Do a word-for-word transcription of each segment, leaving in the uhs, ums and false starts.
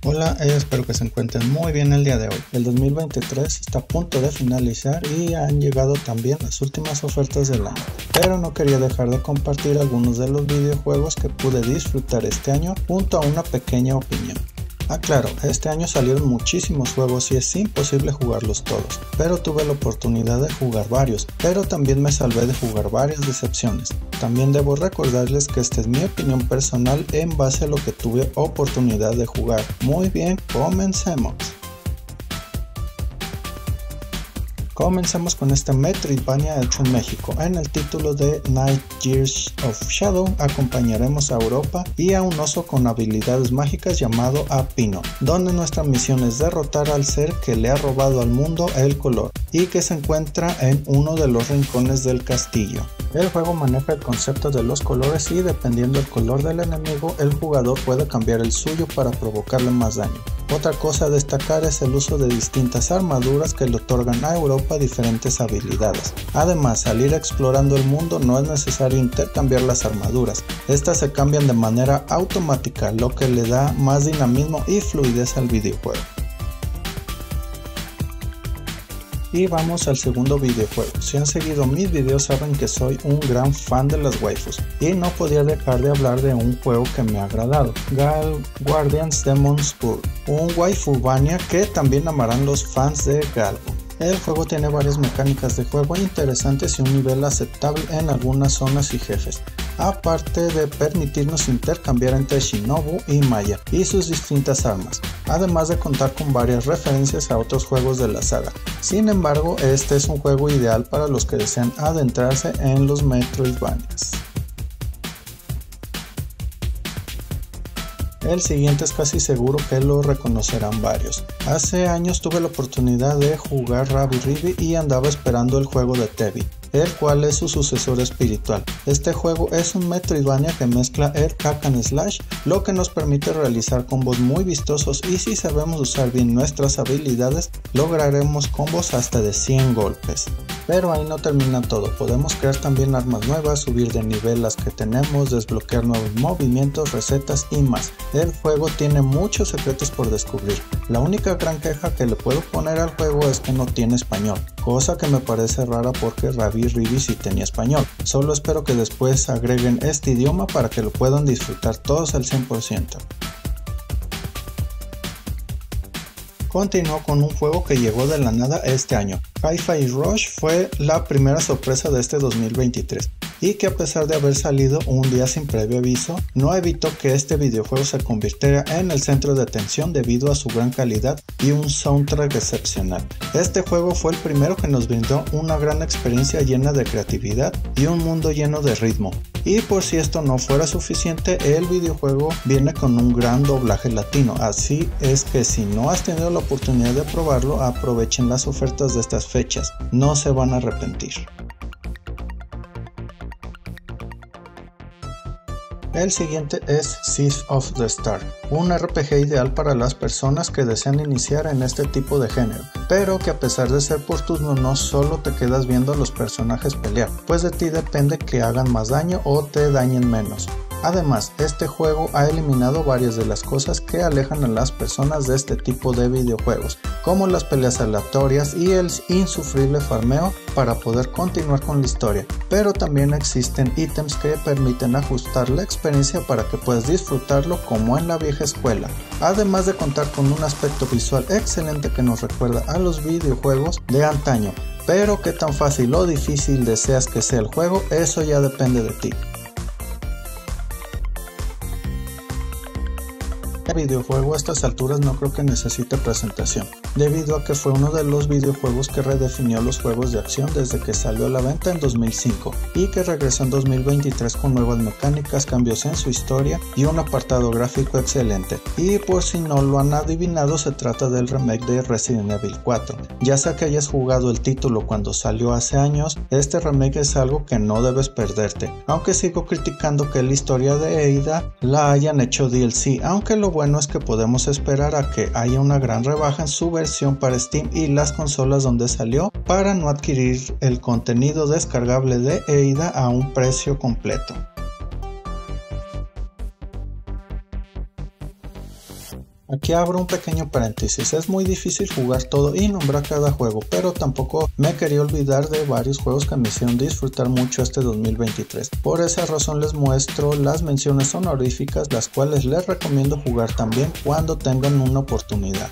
Hola, espero que se encuentren muy bien el día de hoy. El dos mil veintitrés está a punto de finalizar y han llegado también las últimas ofertas del año. Pero no quería dejar de compartir algunos de los videojuegos que pude disfrutar este año junto a una pequeña opinión. Ah claro, este año salieron muchísimos juegos y es imposible jugarlos todos, pero tuve la oportunidad de jugar varios, pero también me salvé de jugar varias decepciones. También debo recordarles que esta es mi opinión personal en base a lo que tuve oportunidad de jugar. Muy bien, comencemos. Comencemos con este Metroidvania hecho en México. En el título de Night Years of Shadow acompañaremos a Europa y a un oso con habilidades mágicas llamado Apino, donde nuestra misión es derrotar al ser que le ha robado al mundo el color y que se encuentra en uno de los rincones del castillo. El juego maneja el concepto de los colores y dependiendo del color del enemigo, el jugador puede cambiar el suyo para provocarle más daño. Otra cosa a destacar es el uso de distintas armaduras que le otorgan a Europa diferentes habilidades. Además, al ir explorando el mundo no es necesario intercambiar las armaduras, estas se cambian de manera automática, lo que le da más dinamismo y fluidez al videojuego. Y vamos al segundo videojuego. Si han seguido mis videos saben que soy un gran fan de las waifus y no podía dejar de hablar de un juego que me ha agradado, Gal Guardians Demon's Burg, un waifuvania que también amarán los fans de Galgo. El juego tiene varias mecánicas de juego interesantes y un nivel aceptable en algunas zonas y jefes, aparte de permitirnos intercambiar entre Shinobu y Maya y sus distintas armas, además de contar con varias referencias a otros juegos de la saga. Sin embargo, este es un juego ideal para los que desean adentrarse en los Metroidvanias. El siguiente es casi seguro que lo reconocerán varios. Hace años tuve la oportunidad de jugar Rabi-Ribi y andaba esperando el juego de Tebi, el cual es su sucesor espiritual. Este juego es un Metroidvania que mezcla el hack and slash, lo que nos permite realizar combos muy vistosos y si sabemos usar bien nuestras habilidades, lograremos combos hasta de cien golpes. Pero ahí no termina todo, podemos crear también armas nuevas, subir de nivel las que tenemos, desbloquear nuevos movimientos, recetas y más. El juego tiene muchos secretos por descubrir. La única gran queja que le puedo poner al juego es que no tiene español, cosa que me parece rara porque Rabi-Ribi sí tenía español. Solo espero que después agreguen este idioma para que lo puedan disfrutar todos al cien por ciento. Continuó con un juego que llegó de la nada este año. Hi-Fi Rush fue la primera sorpresa de este dos mil veintitrés y que a pesar de haber salido un día sin previo aviso, no evitó que este videojuego se convirtiera en el centro de atención debido a su gran calidad y un soundtrack excepcional. Este juego fue el primero que nos brindó una gran experiencia llena de creatividad y un mundo lleno de ritmo. Y por si esto no fuera suficiente, el videojuego viene con un gran doblaje latino, así es que si no has tenido la oportunidad de probarlo, aprovechen las ofertas de estas fechas, no se van a arrepentir. El siguiente es Seas of the Stars, un R P G ideal para las personas que desean iniciar en este tipo de género, pero que a pesar de ser por turno no solo te quedas viendo a los personajes pelear, pues de ti depende que hagan más daño o te dañen menos. Además, este juego ha eliminado varias de las cosas que alejan a las personas de este tipo de videojuegos, como las peleas aleatorias y el insufrible farmeo para poder continuar con la historia, pero también existen ítems que permiten ajustar la experiencia para que puedas disfrutarlo como en la vieja escuela, además de contar con un aspecto visual excelente que nos recuerda a los videojuegos de antaño, pero qué tan fácil o difícil deseas que sea el juego, eso ya depende de ti. El videojuego a estas alturas no creo que necesite presentación, debido a que fue uno de los videojuegos que redefinió los juegos de acción desde que salió a la venta en dos mil cinco y que regresó en dos mil veintitrés con nuevas mecánicas, cambios en su historia y un apartado gráfico excelente. Y por si no lo han adivinado, se trata del remake de Resident Evil cuatro. Ya sea que hayas jugado el título cuando salió hace años, este remake es algo que no debes perderte, aunque sigo criticando que la historia de Ada la hayan hecho D L C, aunque lo bueno es que podemos esperar a que haya una gran rebaja en su versión para Steam y las consolas donde salió para no adquirir el contenido descargable de Ada a un precio completo. Aquí abro un pequeño paréntesis, es muy difícil jugar todo y nombrar cada juego, pero tampoco me quería olvidar de varios juegos que me hicieron disfrutar mucho este dos mil veintitrés. Por esa razón les muestro las menciones honoríficas, las cuales les recomiendo jugar también cuando tengan una oportunidad.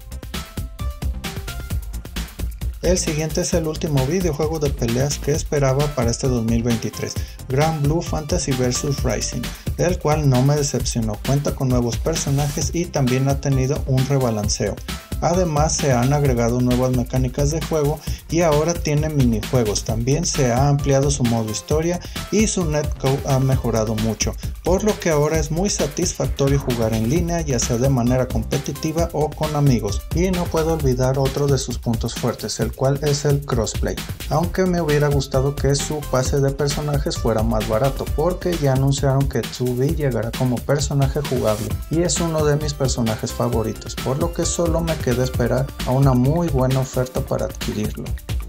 El siguiente es el último videojuego de peleas que esperaba para este dos mil veintitrés, Granblue Blue Fantasy versus. Rising, el cual no me decepcionó, cuenta con nuevos personajes y también ha tenido un rebalanceo. Además se han agregado nuevas mecánicas de juego y ahora tiene minijuegos, también se ha ampliado su modo historia y su netcode ha mejorado mucho, por lo que ahora es muy satisfactorio jugar en línea, ya sea de manera competitiva o con amigos. Y no puedo olvidar otro de sus puntos fuertes, el cual es el crossplay, aunque me hubiera gustado que su pase de personajes fuera más barato, porque ya anunciaron que Tsubi llegará como personaje jugable y es uno de mis personajes favoritos, por lo que solo me queda de esperar a una muy buena oferta para adquirirlo.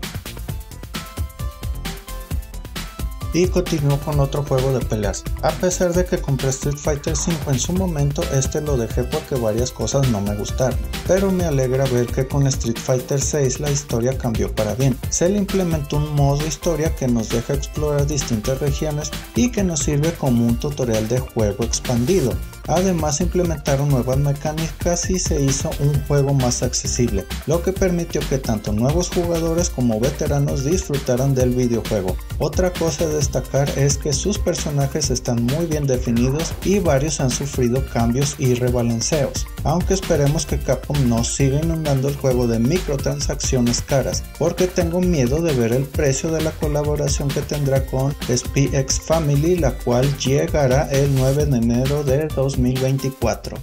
Y continúo con otro juego de peleas. A pesar de que compré Street Fighter cinco en su momento, este lo dejé porque varias cosas no me gustaron, pero me alegra ver que con Street Fighter seis la historia cambió para bien. Se le implementó un modo historia que nos deja explorar distintas regiones y que nos sirve como un tutorial de juego expandido. Además implementaron nuevas mecánicas y se hizo un juego más accesible, lo que permitió que tanto nuevos jugadores como veteranos disfrutaran del videojuego. Otra cosa a destacar es que sus personajes están muy bien definidos y varios han sufrido cambios y rebalanceos, aunque esperemos que Capcom no siga inundando el juego de microtransacciones caras, porque tengo miedo de ver el precio de la colaboración que tendrá con Spy X Family, la cual llegará el nueve de enero de dos mil veinticuatro.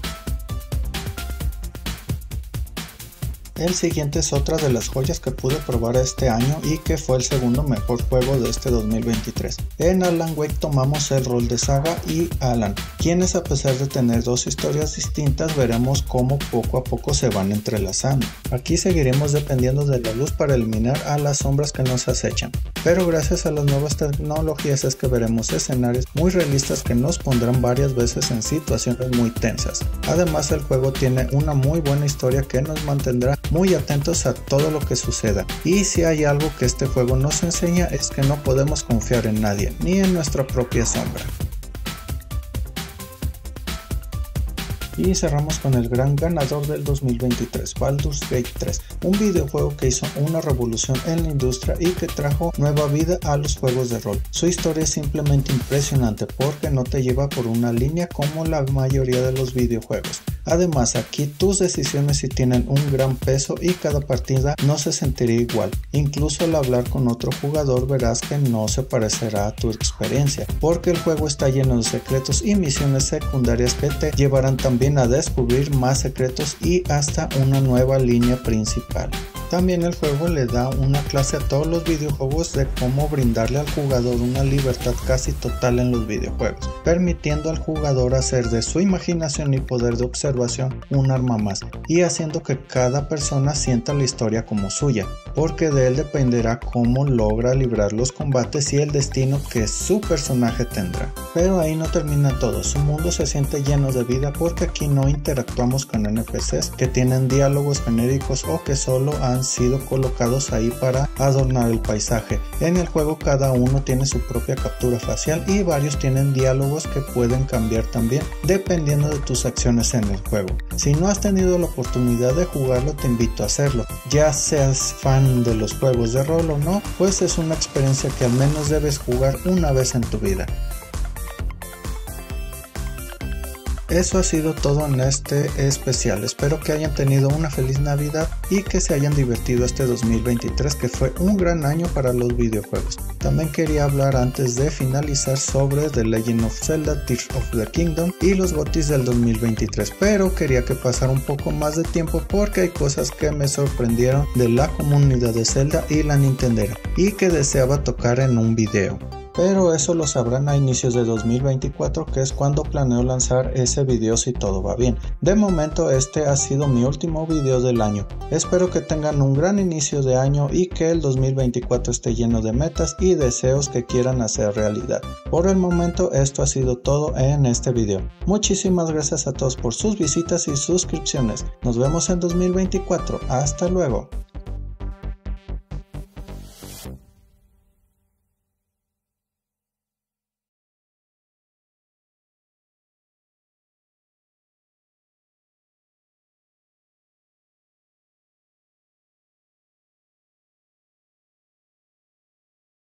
El siguiente es otra de las joyas que pude probar este año y que fue el segundo mejor juego de este dos mil veintitrés. En Alan Wake tomamos el rol de Saga y Alan, quienes a pesar de tener dos historias distintas veremos cómo poco a poco se van entrelazando. Aquí seguiremos dependiendo de la luz para eliminar a las sombras que nos acechan, pero gracias a las nuevas tecnologías es que veremos escenarios muy realistas que nos pondrán varias veces en situaciones muy tensas. Además el juego tiene una muy buena historia que nos mantendrá muy atentos a todo lo que suceda, y si hay algo que este juego nos enseña es que no podemos confiar en nadie, ni en nuestra propia sombra. Y cerramos con el gran ganador del dos mil veintitrés, Baldur's Gate tres, un videojuego que hizo una revolución en la industria y que trajo nueva vida a los juegos de rol. Su historia es simplemente impresionante porque no te lleva por una línea como la mayoría de los videojuegos. Además aquí tus decisiones sí tienen un gran peso y cada partida no se sentirá igual. Incluso al hablar con otro jugador verás que no se parecerá a tu experiencia, porque el juego está lleno de secretos y misiones secundarias que te llevarán también a descubrir más secretos y hasta una nueva línea principal. También el juego le da una clase a todos los videojuegos de cómo brindarle al jugador una libertad casi total en los videojuegos, permitiendo al jugador hacer de su imaginación y poder de observación un arma más, y haciendo que cada persona sienta la historia como suya, porque de él dependerá cómo logra librar los combates y el destino que su personaje tendrá. Pero ahí no termina todo, su mundo se siente lleno de vida porque aquí no interactuamos con N P Cs que tienen diálogos genéricos o que solo han sido colocados ahí para adornar el paisaje. En el juego cada uno tiene su propia captura facial y varios tienen diálogos que pueden cambiar también dependiendo de tus acciones en el juego. Si no has tenido la oportunidad de jugarlo te invito a hacerlo, ya seas fan de los juegos de rol o no, pues es una experiencia que al menos debes jugar una vez en tu vida. Eso ha sido todo en este especial, espero que hayan tenido una feliz Navidad y que se hayan divertido este dos mil veintitrés, que fue un gran año para los videojuegos. También quería hablar antes de finalizar sobre The Legend of Zelda Tears of the Kingdom y los GOTYs del dos mil veintitrés, pero quería que pasara un poco más de tiempo porque hay cosas que me sorprendieron de la comunidad de Zelda y la Nintendera y que deseaba tocar en un video. pero eso lo sabrán a inicios de dos mil veinticuatro, que es cuando planeo lanzar ese video si todo va bien. De momento este ha sido mi último video del año. Espero que tengan un gran inicio de año y que el dos mil veinticuatro esté lleno de metas y deseos que quieran hacer realidad. Por el momento esto ha sido todo en este video. Muchísimas gracias a todos por sus visitas y suscripciones. Nos vemos en dos mil veinticuatro. Hasta luego.